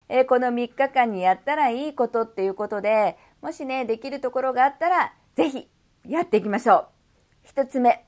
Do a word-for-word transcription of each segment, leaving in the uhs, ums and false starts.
えー、このみっかかんにやったらいいことっていうことで、もしね、できるところがあったら、ぜひやっていきましょう。一つ目。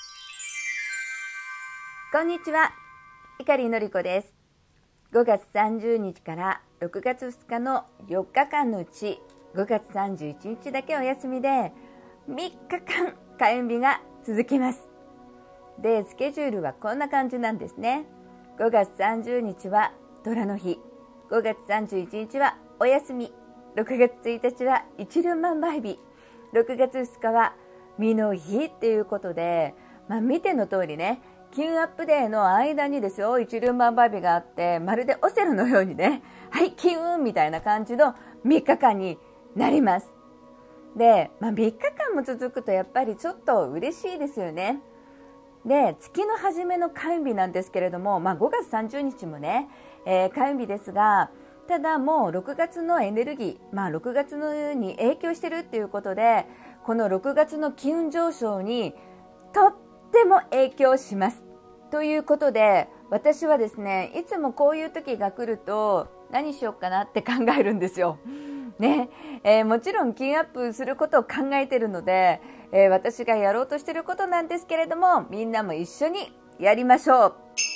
こんにちは。碇のりこです。ごがつさんじゅうにちからろくがつふつかのよっかかんのうち、ごがつさんじゅういちにちだけお休みで、みっかかん開運日が続きます。で、スケジュールはこんな感じなんですね。ごがつさんじゅうにちは寅の日、ごがつさんじゅういちにちはお休み、ろくがつついたちは一粒万倍日、ろくがつふつかは身の日っていうことで、まあ、見ての通りね、金運アップデーの間にですよ、一粒万倍日があって、まるでオセロのようにね、はい、金運みたいな感じのみっかかんになります。で、まあ、みっかかんも続くとやっぱりちょっと嬉しいですよね。で、月の初めの開運日なんですけれども、まあ、ごがつさんじゅうにちもね、えー、開運日ですが、ただもうろくがつのエネルギー、まあ、ろくがつのに影響してるっていうことで、このろくがつの金運上昇にとっても影響します。ということで、私はですね、いつもこういう時が来ると何しようかなって考えるんですよ。ねえー、もちろん金アップすることを考えているので、えー、私がやろうとしていることなんですけれども、みんなも一緒にやりましょう。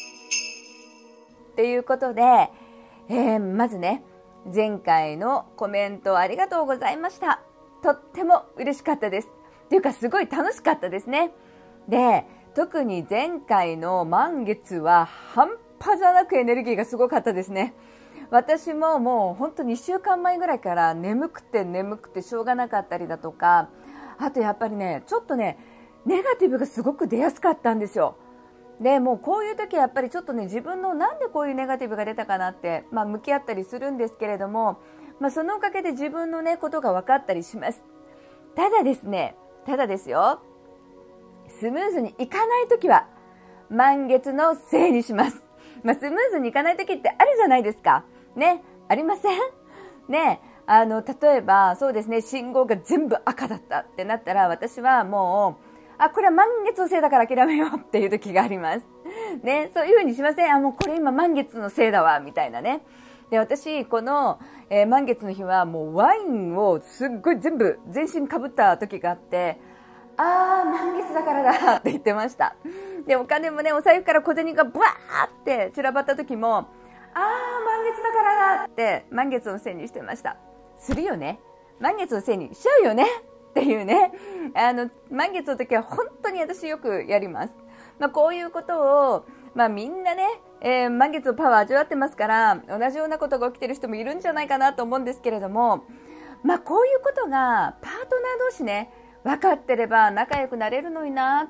ということで、えー、まずね、前回のコメントありがとうございました。とっても嬉しかったです。というかすごい楽しかったですね。で、特に前回の満月は半端じゃなくエネルギーがすごかったですね。私ももう本当にいっしゅうかんまえぐらいから眠くて眠くてしょうがなかったりだとか、あとやっぱりね、ちょっとね、ネガティブがすごく出やすかったんですよ。で、もうこういう時はやっぱりちょっとね、自分のなんでこういうネガティブが出たかなって、まあ向き合ったりするんですけれども、まあそのおかげで自分のね、ことが分かったりします。ただですね、ただですよ、スムーズにいかないときは満月のせいにします。まあ、スムーズにいかないときってあるじゃないですか。ね、ありません？ね、あの、例えばそうですね、信号が全部赤だったってなったら、私はもう、あ、これは満月のせいだから諦めようっていう時があります。ね、そういうふうにしません？あ、もうこれ今満月のせいだわ、みたいなね。で、私、この、えー、満月の日はもうワインをすっごい全部全身かぶった時があって、あー、満月だからだって言ってました。で、お金もね、お財布から小銭がブワーって散らばった時も、あー、満月だからだって満月のせいにしてました。するよね。満月のせいにしちゃうよねっていうね。あの、満月の時は本当に私よくやります。まあ、こういうことを、まあみんなね、えー、満月のパワー味わってますから、同じようなことが起きてる人もいるんじゃないかなと思うんですけれども、まあこういうことがパートナー同士ね、分かってれば仲良くなれるのになって、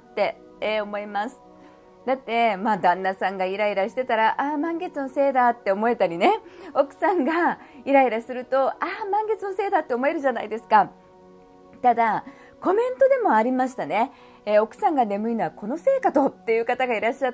えー、思います。だって、まあ、旦那さんがイライラしてたら、ああ、満月のせいだって思えたりね、奥さんがイライラすると、ああ、満月のせいだって思えるじゃないですか。ただ、コメントでもありましたね。えー、奥さんが眠いのはこのせいかとっていう方がいらっしゃって、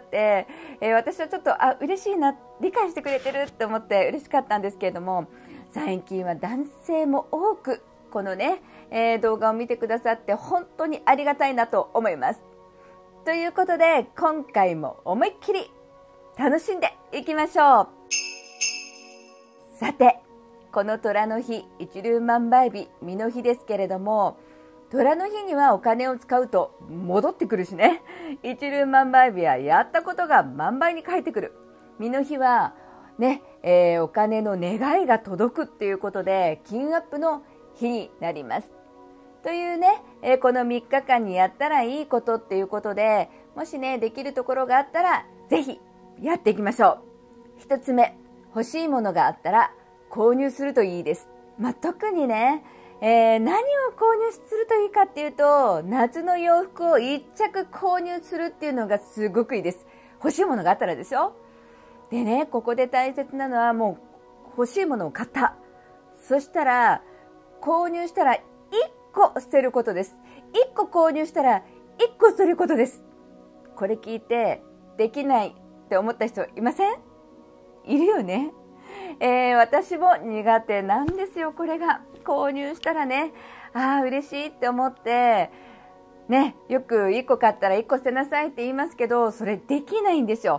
えー、私はちょっと、あ、嬉しいな、理解してくれてるって思って嬉しかったんですけれども、最近は男性も多く、このね、えー、動画を見てくださって本当にありがたいなと思います。ということで、今回も思いっきり楽しんでいきましょう。さて、この寅の日、一粒万倍日、身の日ですけれども、寅の日にはお金を使うと戻ってくるしね。一粒万倍日はやったことが万倍に返ってくる。身の日はね、えー、お金の願いが届くっていうことで、金アップの日になります。というね、えー、このみっかかんにやったらいいことっていうことで、もしね、できるところがあったら、ぜひやっていきましょう。一つ目、欲しいものがあったら購入するといいです。まあ、特にね、えー、何を購入するといいかっていうと、夏の洋服を一着購入するっていうのがすごくいいです。欲しいものがあったらですよ。でね、ここで大切なのはもう欲しいものを買った。そしたら、購入したらいっこ捨てることです。いっこ購入したらいっこ捨てることです。これ聞いてできないって思った人いません？いるよね。えー、私も苦手なんですよ、これが。購入したらね、ああ、嬉しいって思って、ね、よくいっこ買ったらいっこ捨てなさいって言いますけど、それできないんですよ。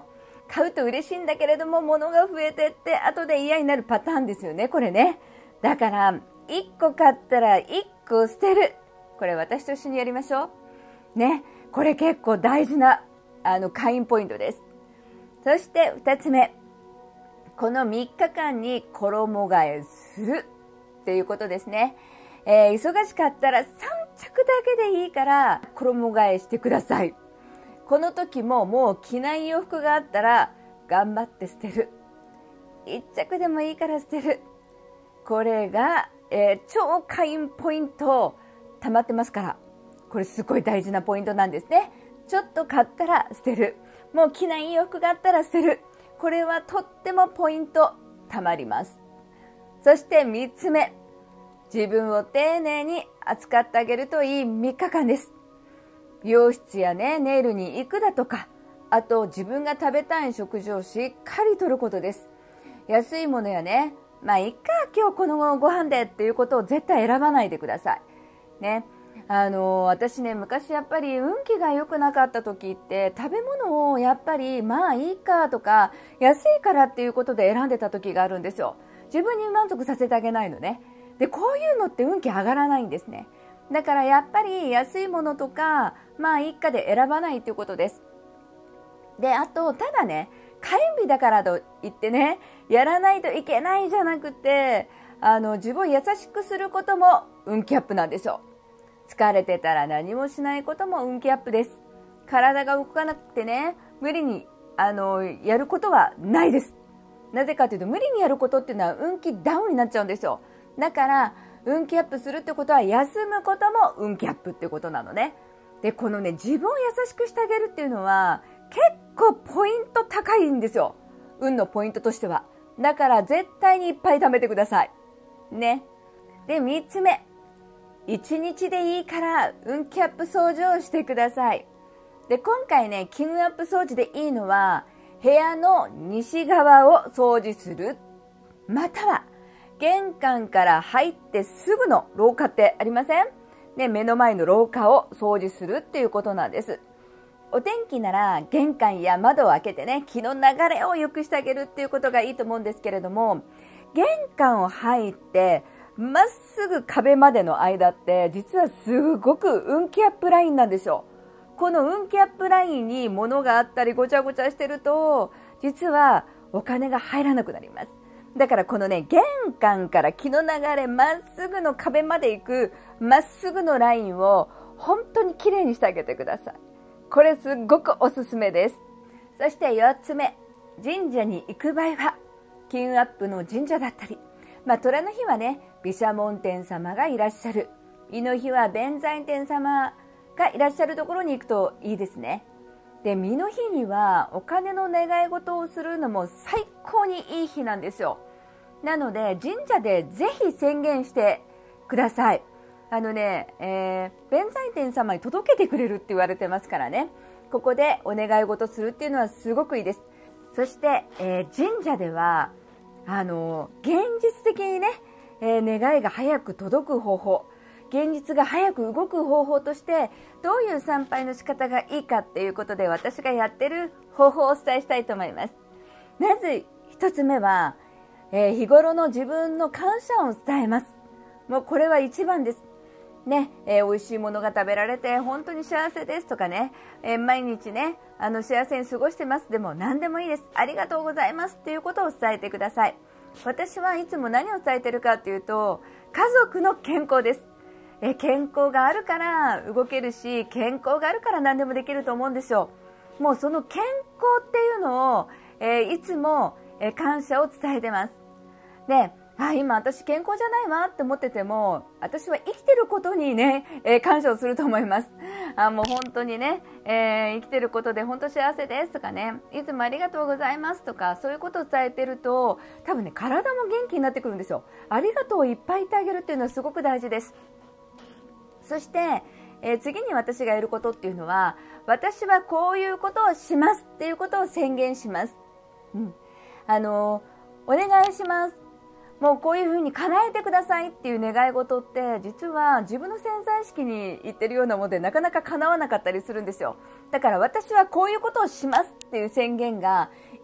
買うと嬉しいんだけれども物が増えてって後で嫌になるパターンですよね、これね。だからいっこ買ったらいっこ捨てる。これ私と一緒にやりましょうね。これ結構大事なあの会員ポイントです。そしてふたつめ、このみっかかんに衣替えするっていうことですね。えー、忙しかったらさんちゃくだけでいいから衣替えしてください。この時ももう着ない洋服があったら頑張って捨てる。いっちゃくでもいいから捨てる。これが、えー、超会員ポイント溜まってますから、これすごい大事なポイントなんですね。ちょっと買ったら捨てる。もう着ない洋服があったら捨てる。これはとってもポイント溜まります。そしてみっつめ、自分を丁寧に扱ってあげるといいみっかかんです。美容室やね、ネイルに行くだとか、あと自分が食べたい食事をしっかりとることです。安いものやね、まあいっか今日このご飯でっていうことを絶対選ばないでくださいね。あの私ね、昔やっぱり運気が良くなかった時って食べ物をやっぱりまあいいかとか安いからっていうことで選んでた時があるんですよ。自分に満足させてあげないのね。でこういうのって運気上がらないんですね。だからやっぱり安いものとかまあいいかで選ばないということです。であとただね、火曜日だからといってねやらないといけないじゃなくて、あの自分を優しくすることも運気アップなんですよ。疲れてたら何もしないことも運気アップです。体が動かなくてね、無理にあのやることはないです。なぜかというと無理にやることっていうのは運気ダウンになっちゃうんですよ。だから運気アップするってことは休むことも運気アップっていうことなのね。でこのね、自分を優しくしてあげるっていうのは結構ポイント高いんですよ、運のポイントとしては。だから絶対にいっぱい貯めてくださいね。でみっつめ、いちにちでいいから運気アップ掃除をしてください。で今回ね、気運アップ掃除でいいのは部屋の西側を掃除する、または玄関から入ってすぐの廊下ってありませんね。目の前の廊下を掃除するっていうことなんです。お天気なら玄関や窓を開けてね、気の流れを良くしてあげるっていうことがいいと思うんですけれども、玄関を入ってまっすぐ壁までの間って実はすごく運気アップラインなんですよ。この運気アップラインに物があったりごちゃごちゃしてると実はお金が入らなくなります。だからこのね、玄関から気の流れまっすぐの壁まで行くまっすぐのラインを本当にきれいにしてあげてください。これすっごくおすすめです。そしてよっつめ、神社に行く場合は金運アップの神社だったり、まあ虎の日はね、毘沙門天様がいらっしゃる、亥の日は弁財天様がいらっしゃるところに行くといいですね。で巳の日にはお金の願い事をするのも最高にいい日なんですよ。なので神社でぜひ宣言してください。あのね、えー、弁財天様に届けてくれるって言われてますからね、ここでお願い事するっていうのはすごくいいです。そして、えー、神社ではあの現実的にね、えー、願いが早く届く方法、現実が早く動く方法としてどういう参拝の仕方がいいかっていうことで私がやってる方法をお伝えしたいと思います。まず一つ目は、えー、日頃の自分の感謝を伝えます。もうこれは一番ですね。えー、美味しいものが食べられて本当に幸せですとかね、えー、毎日ねあの幸せに過ごしてますでも何でもいいです。ありがとうございますっていうことを伝えてください。私はいつも何を伝えてるかっていうと、家族の健康です。え健康があるから動けるし、健康があるから何でもできると思うんですよ。もうその健康っていうのを、えー、いつも、えー、感謝を伝えてます。で、あ、今私健康じゃないわって思ってても、私は生きてることにね、えー、感謝をすると思います。あ、もう本当にね、えー、生きてることで本当幸せですとかね、いつもありがとうございますとか、そういうことを伝えてると、多分ね、体も元気になってくるんですよ。ありがとうをいっぱい言ってあげるっていうのはすごく大事です。そして、えー、次に私がやることっていうのは、私はこういうことをしますっていうことを宣言します。うん、あのー、お願いします。もうこういうふうに叶えてくださいっていう願い事って実は自分の潜在意識に言ってるようなものでなかなか叶わなかったりするんですよ。だから私はこういうことをしますっていう宣言が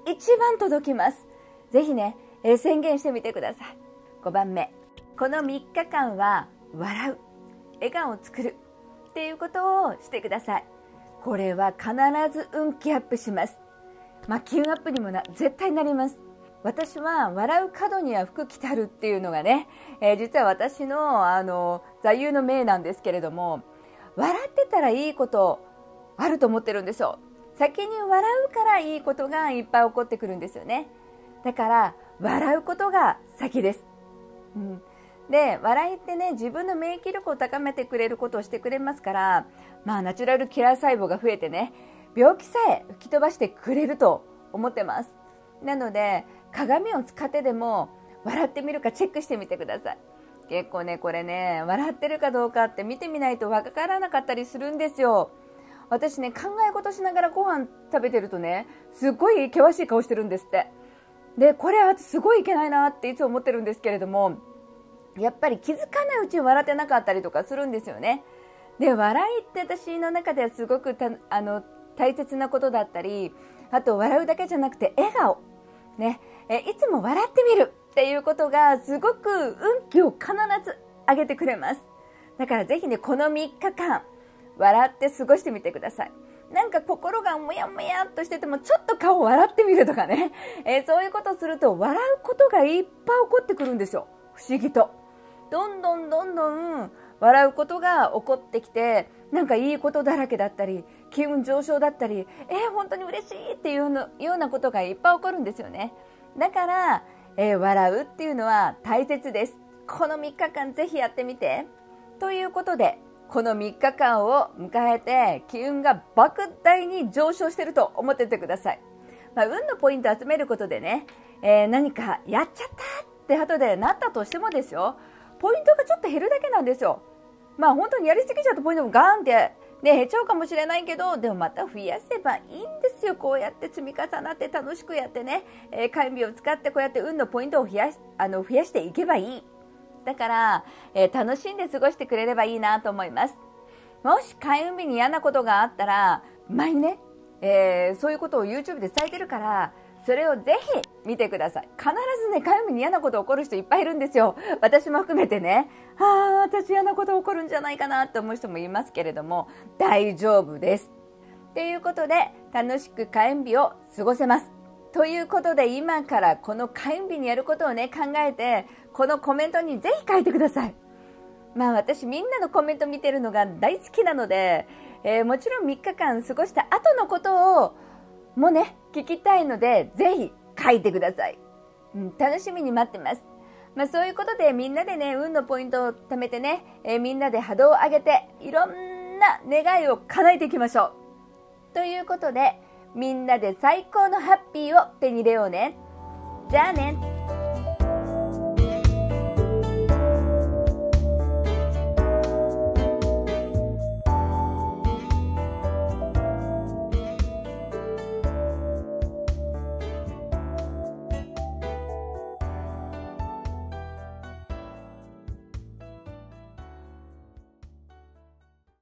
一番届きます。ぜひね、えー、宣言してみてください。ごばんめ、このみっかかんは笑う、笑顔を作るっていうことをしてください。これは必ず運気アップします。まあ、気運アップにもな絶対なります。私は笑う角には福来たるっていうのがね、えー、実は私のあの座右の銘なんですけれども、笑ってたらいいことあると思ってるんですよ。先に笑うからいいことがいっぱい起こってくるんですよね。だから笑うことが先です。うん、で、笑いってね、自分の免疫力を高めてくれることをしてくれますから、まあナチュラルキラー細胞が増えてね、病気さえ吹き飛ばしてくれると思ってます。なので鏡を使ってでも笑ってみるかチェックしてみてください。結構ね、これね、笑ってるかどうかって見てみないとわからなかったりするんですよ。私ね、考え事しながらご飯食べてるとね、すっごい険しい顔してるんですって。で、これはすごいいけないなっていつも思ってるんですけれども、やっぱり気づかないうちに笑ってなかったりとかするんですよね。で、笑いって私の中ではすごくたあの大切なことだったり、あと笑うだけじゃなくて笑顔ね、えいつも笑ってみるっていうことがすごく運気を必ず上げてくれます。だからぜひね、このみっかかん笑って過ごしてみてください。なんか心がもやもやっとしててもちょっと顔を笑ってみるとかね、えー、そういうことをすると笑うことがいっぱい起こってくるんですよ。不思議とどんどんどんどん笑うことが起こってきて、なんかいいことだらけだったり気分上昇だったり、えー、本当に嬉しいっていうのようなことがいっぱい起こるんですよね。だから、えー、笑うっていうのは大切です。このみっかかんぜひやってみて。ということで、このみっかかんを迎えて気運が莫大に上昇していると思っててください。まあ、運のポイントを集めることでね、えー、何かやっちゃったって後でなったとしてもですよ、ポイントがちょっと減るだけなんですよ。まあ本当にやりすぎちゃうとポイントもガーンって、ね、減っちゃうかもしれないけど、でもまた増やせばいいんですよ。こうやって積み重なって楽しくやってね、えー、火曜日を使ってこうやって運のポイントを増やし、あの増やしていけばいい。だから、えー、楽しんで過ごしてくれればいいなと思います。もし開運日に嫌なことがあったら、前にね、えー、そういうことを YouTube で伝えてるから、それをぜひ見てください。必ずね、開運日に嫌なこと起こる人いっぱいいるんですよ。私も含めてね。ああ、私嫌なこと起こるんじゃないかなと思う人もいますけれども、大丈夫です。ということで、楽しく開運日を過ごせます。ということで、今からこの開運日にやることをね、考えて、このコメントにぜひ書いてください。まあ私みんなのコメント見てるのが大好きなので、えー、もちろんみっかかん過ごした後のことをもね、聞きたいので、ぜひ書いてください。うん、楽しみに待ってます。まあそういうことでみんなでね、運のポイントを貯めてね、えー、みんなで波動を上げて、いろんな願いを叶えていきましょう。ということで、みんなで最高のハッピーを手に入れようね。じゃあね。